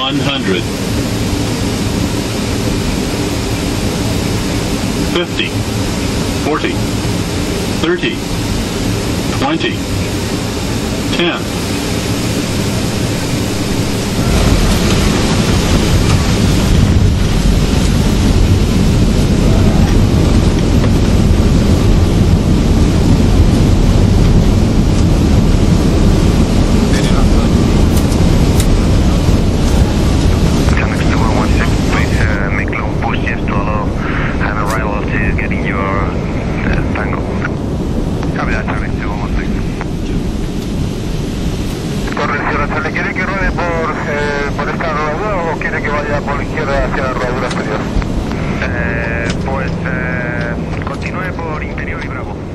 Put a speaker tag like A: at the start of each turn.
A: 100. 50, 40, 30, 20, 10.
B: ¿Le quiere que ruede por esta rodadura o quiere que vaya por la izquierda hacia la rodadura exterior?
C: Pues continúe por interior y bravo.